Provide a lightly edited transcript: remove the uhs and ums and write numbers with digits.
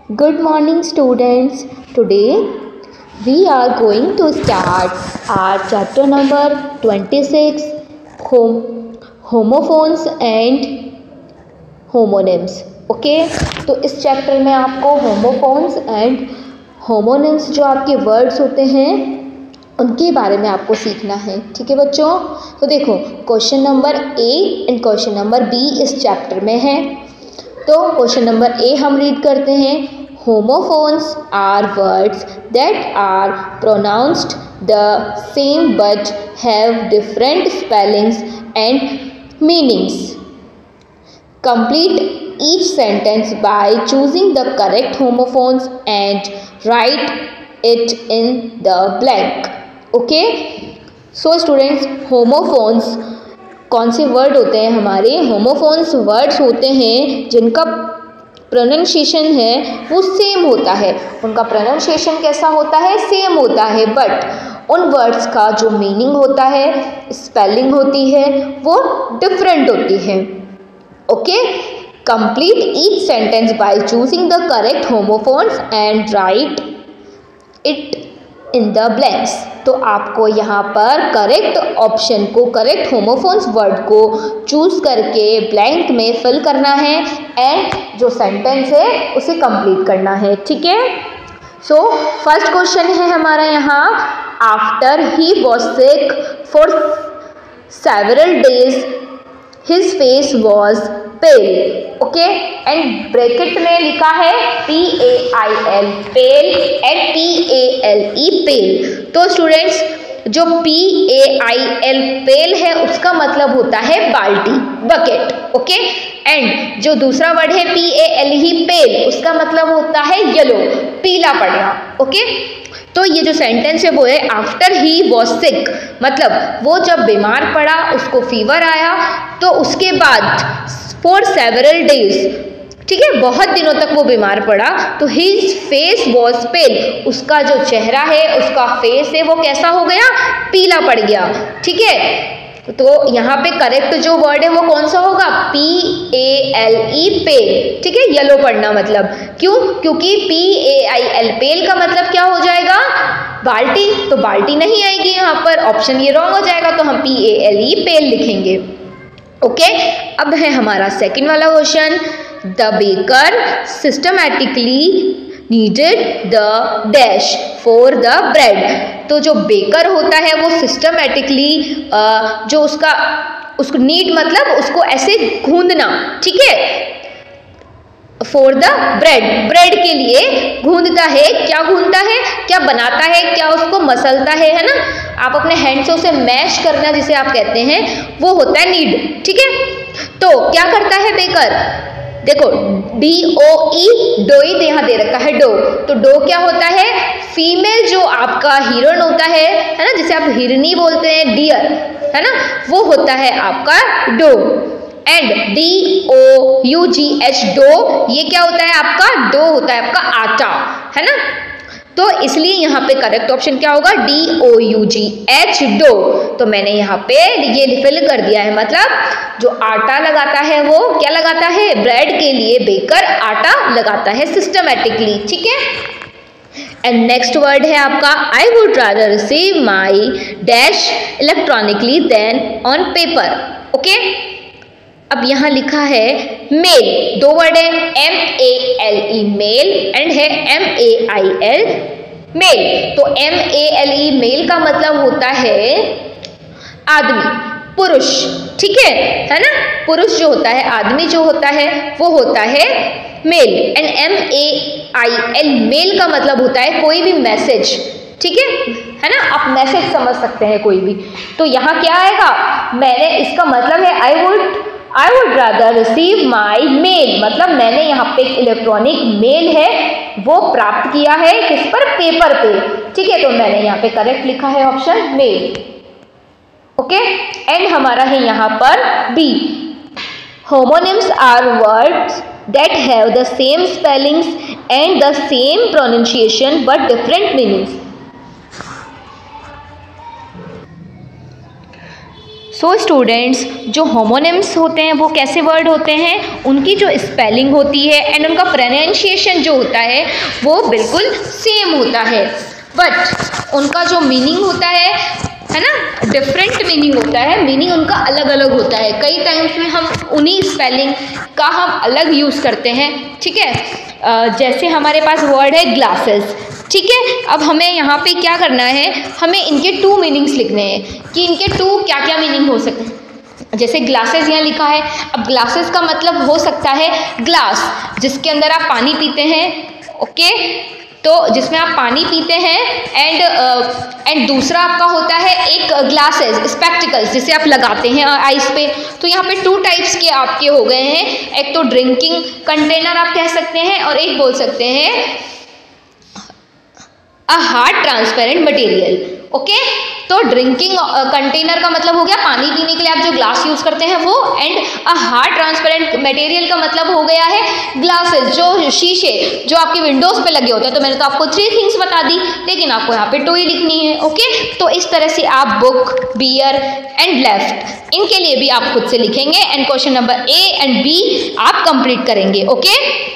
Good morning, students. Today we are going to start our chapter number 26, homophones and homonyms. Okay, तो इस chapter में आपको homophones and homonyms जो आपके words होते हैं उनके बारे में आपको सीखना है। ठीक है बच्चों, तो देखो question number A and question number B इस चैप्टर में है। तो क्वेश्चन नंबर ए हम रीड करते हैं। Homophones are words that are pronounced the same but have different spellings and meanings. Complete each sentence by choosing the correct homophones and write it in the blank. Okay, so students, homophones कौन से word होते हैं? हमारे homophones words होते हैं जिनका pronunciation है वो सेम होता है। उनका प्रोनाउंसिएशन कैसा होता है? सेम होता है, बट उन वर्ड्स का जो मीनिंग होता है, स्पेलिंग होती है, वो डिफरेंट होती है। Okay, complete each sentence by choosing the correct homophones and write it in the blanks। तो आपको यहाँ पर करेक्ट ऑप्शन को, करेक्ट होमोफोन्स वर्ड को चूज करके ब्लैंक में फिल करना है एंड जो सेंटेंस है उसे कंप्लीट करना है। ठीक है, सो फर्स्ट क्वेश्चन है हमारा यहाँ, after he was sick for several days his face was pale. Okay, and bracket में लिखा है PAIL pale and PALE pale. तो स्टूडेंट्स, जो PAIL पेल है उसका मतलब होता है बाल्टी, बकेट। ओके, एंड जो दूसरा वर्ड है PALE पेल, उसका मतलब होता है येलो, पीला पड़ना। ओके, तो ये जो सेंटेंस है वो है आफ्टर ही वॉज सिक, मतलब वो जब बीमार पड़ा, उसको फीवर आया, तो उसके बाद फॉर सेवरल डेज, ठीक है, बहुत दिनों तक वो बीमार पड़ा, तो हिज फेस वॉज पेल, उसका जो चेहरा है, उसका फेस है, वो कैसा हो गया? पीला पड़ गया। ठीक है, तो यहाँ पे करेक्ट जो वर्ड है वो कौन सा होगा? PALE पेल। ठीक है, येलो पड़ना मतलब, क्यों? क्योंकि PAIL पेल का मतलब क्या हो जाएगा? बाल्टी, तो बाल्टी नहीं आएगी यहाँ पर, ऑप्शन ये रॉन्ग हो जाएगा, तो हम PALE पेल लिखेंगे। ओके, अब है हमारा सेकंड वाला question, the baker systematically needed the dash for the bread. तो जो बेकर होता है वो सिस्टमैटिकली जो उसको नीड मतलब उसको ऐसे गूंदना, ठीक है, फॉर द ब्रेड, ब्रेड के लिए गूंदता है। क्या गूंदता है? क्या बनाता है? क्या उसको मसलता है ना? आप अपने हैंड से उसे मैश करना जिसे आप कहते हैं, वो होता है नीड। ठीक है, तो क्या करता है बेकर? देखो DOE, डोई यहाँ दे रखा है, डो, तो डो क्या होता है? फीमेल जो आपका हीरोइन होता है ना, जिसे आप हिरनी बोलते हैं, डियर, है ना, वो होता है आपका डो। एंड DOUGH डो, ये क्या होता है आपका? डो होता है आपका आटा, है ना, तो इसलिए यहाँ पे करेक्ट ऑप्शन क्या होगा? DOUGH dough. तो मैंने यहाँ पे ये फिल कर दिया है, मतलब जो आटा लगाता है वो क्या लगाता है? ब्रेड के लिए बेकर आटा लगाता है सिस्टमैटिकली। ठीक है, एंड नेक्स्ट वर्ड है आपका, I would rather receive my dash electronically than on paper. Okay, अब यहाँ लिखा है मेल, दो वर्ड है, MALE मेल एंड है MAIL मेल। तो MALE मेल का मतलब होता है आदमी, पुरुष। ठीक है ना, पुरुष जो होता है, आदमी जो होता है वो होता है मेल। एंड MAIL मेल का मतलब होता है कोई भी मैसेज। ठीक है ना, आप मैसेज समझ सकते हैं कोई भी। तो यहाँ क्या आएगा? मैंने, इसका मतलब है I would rather receive my mail, मतलब मैंने यहाँ पे एक इलेक्ट्रॉनिक मेल है वो प्राप्त किया है, किस पर? पेपर पे। ठीक है, तो मैंने यहाँ पे करेक्ट लिखा है ऑप्शन मेल। ओके, एंड हमारा है यहाँ पर B, homonyms are words that have the same spellings and the same pronunciation but different meanings. So students, जो होमोनिम्स होते हैं वो कैसे वर्ड होते हैं, उनकी जो स्पेलिंग होती है एंड उनका प्रोनाउंसिएशन जो होता है वो बिल्कुल सेम होता है, बट उनका जो मीनिंग होता है ना, डिफरेंट मीनिंग होता है, मीनिंग उनका अलग अलग होता है। कई टाइम्स में हम उन्हीं स्पेलिंग का हम अलग यूज़ करते हैं, ठीक है। जैसे हमारे पास वर्ड है ग्लासेस, ठीक है। अब हमें यहाँ पे क्या करना है, हमें इनके 2 मीनिंग्स लिखने हैं कि इनके 2 क्या क्या मीनिंग हो सकते हैं। जैसे ग्लासेस यहाँ लिखा है, अब ग्लासेस का मतलब हो सकता है ग्लास जिसके अंदर आप पानी पीते हैं, ओके, तो जिसमें आप पानी पीते हैं, एंड दूसरा आपका होता है एक ग्लासेस स्पेक्टिकल्स जिसे आप लगाते हैं आईज पे। तो यहाँ पे 2 टाइप्स के आपके हो गए हैं, एक तो ड्रिंकिंग कंटेनर आप कह सकते हैं और एक बोल सकते हैं a hard transparent material, okay. तो ड्रिंकिंग कंटेनर का मतलब हो गया पानी पीने के लिए आप जो ग्लास यूज़ करते हैं वो, and a hard transparent material का मतलब हो गया है ग्लासेस, जो शीशे जो आपके विंडोज़ पे लगे होते हैं। तो मैंने तो आपको 3 थिंग्स बता दी, लेकिन आपको यहाँ पे 2 ही लिखनी है, ओके। तो इस तरह से आप बुक, बियर एंड लेफ्ट इनके लिए भी आप खुद से लिखेंगे and question number A and B आप कंप्लीट करेंगे, ओके।